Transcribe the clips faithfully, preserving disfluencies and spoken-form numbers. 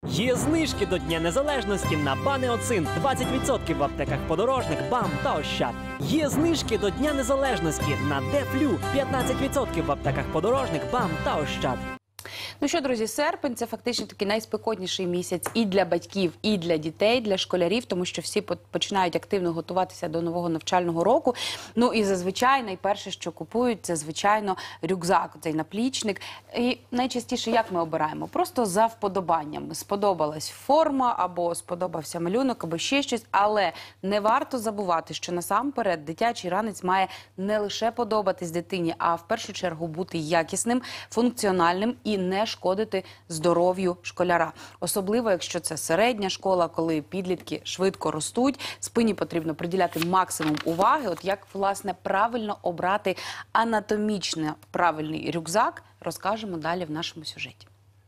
Є знижки до Дня Незалежності на Банеоцин двадцять відсотків в аптеках Подорожник, БАМ та Ощад. Є знижки до Дня Незалежності на Дефлю п'ятнадцять відсотків в аптеках Подорожник, БАМ та Ощад. Ну що, друзі, серпень – це фактично такий найспекотніший місяць і для батьків, і для дітей, для школярів, тому що всі починають активно готуватися до нового навчального року. Ну і зазвичай найперше, що купують, це, звичайно, рюкзак, цей наплічник. І найчастіше як ми обираємо? Просто за вподобанням. Сподобалась форма, або сподобався малюнок, або ще щось. Але не варто забувати, що насамперед дитячий ранець має не лише подобатись дитині, а в першу чергу бути якісним, функціональним і не шкодити здоров'ю школяра. Особливо, якщо це середня школа, коли підлітки швидко ростуть, спині потрібно приділяти максимум уваги. От як, власне, правильно обрати анатомічно правильний рюкзак, розкажемо далі в нашому сюжеті.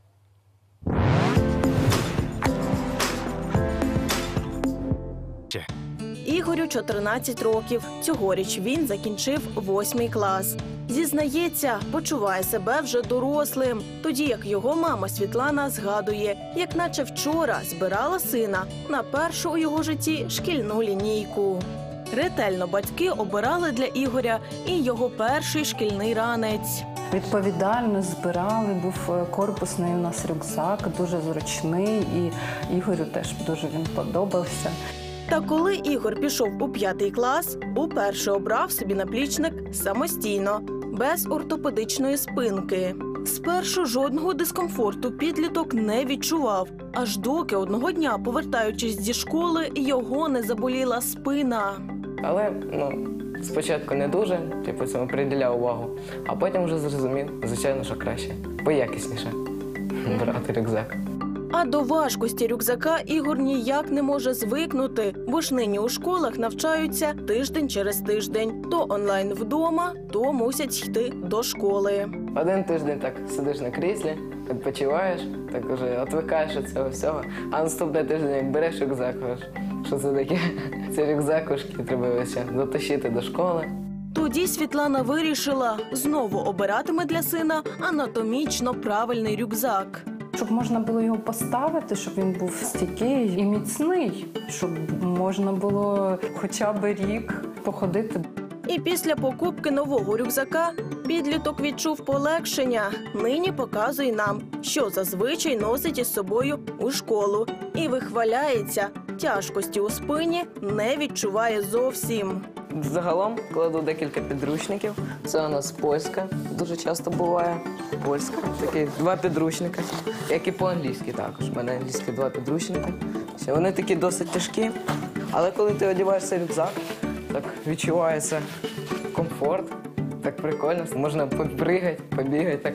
Ігорю чотирнадцять років. Цьогоріч він закінчив восьмий клас. Зізнається, почуває себе вже дорослим. Тоді як його мама Світлана згадує, як наче вчора збирала сина на першу у його житті шкільну лінійку. Ретельно батьки обирали для Ігоря і його перший шкільний ранець. Відповідально збирали, був корпусний у нас рюкзак, дуже зручний, і Ігорю теж дуже він подобався. Та коли Ігор пішов у п'ятий клас, уперше обрав собі наплічник самостійно, без ортопедичної спинки. Спершу жодного дискомфорту підліток не відчував, аж доки одного дня, повертаючись зі школи, його не заболіла спина. Але, ну, спочатку не дуже, типу, цьому приділяв увагу, а потім вже зрозумів, звичайно, що краще, поякісніше брати рюкзак. А до важкості рюкзака Ігор ніяк не може звикнути, бо ж нині у школах навчаються тиждень через тиждень. То онлайн вдома, то мусять йти до школи. Один тиждень так сидиш на кріслі, відпочиваєш, так вже відвикаєш від цього всього, а наступний тиждень, як береш рюкзак, кажеш, що це таке? Це рюкзак важкий, треба ще дотащити до школи. Тоді Світлана вирішила, знову обиратиме для сина анатомічно правильний рюкзак. Щоб можна було його поставити, щоб він був стійкий і міцний, щоб можна було хоча б рік походити. І після покупки нового рюкзака підліток відчув полегшення. Нині показує нам, що зазвичай носить із собою у школу. І вихваляється, тяжкості у спині не відчуває зовсім. Загалом кладу декілька підручників. Це у нас польська, дуже часто буває. Польська, такі два підручники, як і по-англійськи також. У мене англійські два підручники. Вони такі досить тяжкі, але коли ти одягаєш цей рюкзак, так відчувається комфорт, так прикольно. Можна попригати, побігати, так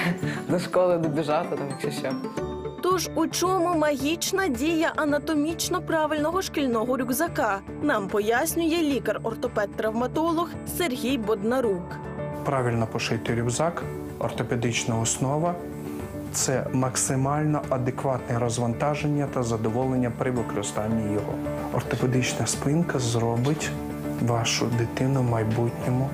до школи добіжати, там, якщо що. Тож у чому магічна дія анатомічно правильного шкільного рюкзака? Нам пояснює лікар-ортопед-травматолог Сергій Боднарук. Правильно пошитий рюкзак, ортопедична основа – це максимально адекватне розвантаження та задоволення при використанні його. Ортопедична спинка зробить вашу дитину в майбутньому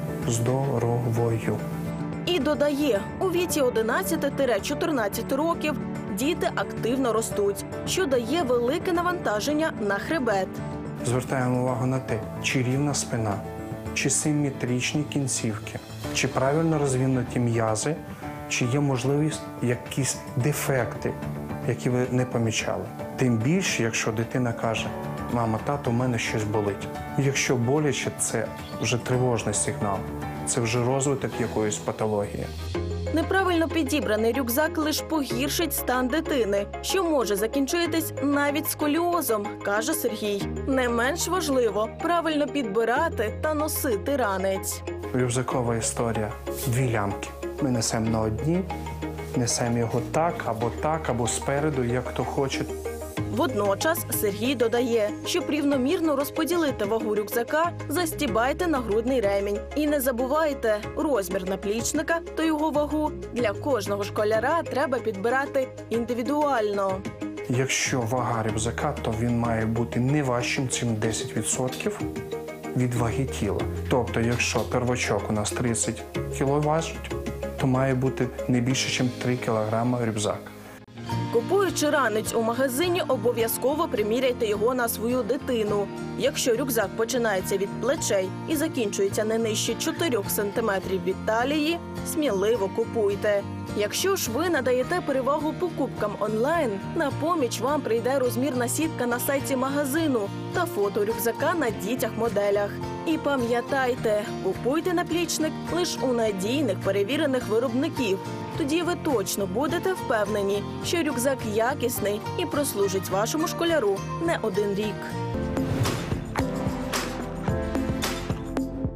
здоровою. І додає, у віці одинадцяти-чотирнадцяти років діти активно ростуть, що дає велике навантаження на хребет. Звертаємо увагу на те, чи рівна спина, чи симетричні кінцівки, чи правильно розвинуті м'язи, чи є можливість якісь дефекти, які ви не помічали. Тим більше, якщо дитина каже: «Мама, тато, у мене щось болить». Якщо боляче, це вже тривожний сигнал, це вже розвиток якоїсь патології. Неправильно підібраний рюкзак лише погіршить стан дитини, що може закінчитись навіть сколіозом, каже Сергій. Не менш важливо правильно підбирати та носити ранець. Рюкзакова історія – дві лямки. Ми несемо на одній, несемо його так, або так, або спереду, як хто хоче. Водночас Сергій додає, щоб рівномірно розподілити вагу рюкзака, застібайте нагрудний ремінь. І не забувайте, розмір наплічника та його вагу для кожного школяра треба підбирати індивідуально. Якщо вага рюкзака, то він має бути не важчим, чим десять відсотків від ваги тіла. Тобто, якщо первачок у нас тридцять кілограмів важить, то має бути не більше, ніж три кілограми рюкзак. Купуючи ранець у магазині, обов'язково приміряйте його на свою дитину. Якщо рюкзак починається від плечей і закінчується не нижче чотирьох сантиметрів від талії, сміливо купуйте. Якщо ж ви надаєте перевагу покупкам онлайн, на поміч вам прийде розмірна сітка на сайті магазину та фото рюкзака на дітях-моделях. І пам'ятайте, купуйте наплічник лише у надійних перевірених виробників. Тоді ви точно будете впевнені, що рюкзак якісний і прослужить вашому школяру не один рік.